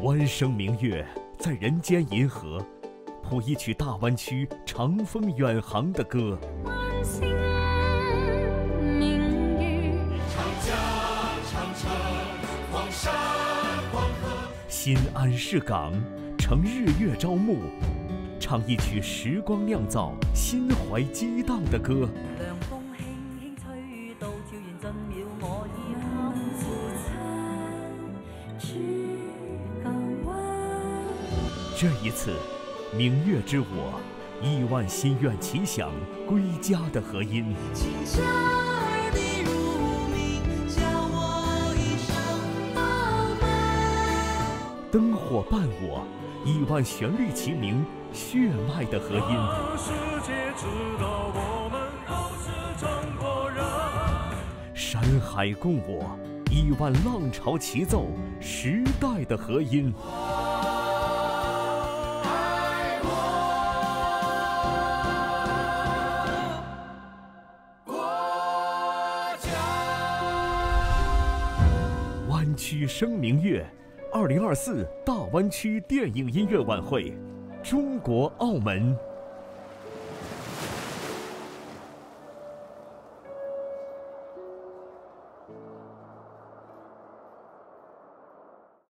弯声明月在人间银河，谱一曲大湾区长风远航的歌。 弯星明月， 长江、长城、黄山、黄河。 新安市港，乘日月朝暮，唱一曲时光酿造、心怀激荡的歌。 涼風輕輕吹到悄然進了我耳畔， 父親之港灣。 这一次，明月之我，亿万心愿齐响，归家的和音。 青山儿的如明，叫我一聲爸爸。 灯火伴我，亿万旋律齐鸣，血脉的和音。 让世界知道我们都是中国人。 山海共我，亿万浪潮齐奏，时代的和音。湾区生明月，2024大湾区电影音乐晚会，中国澳门。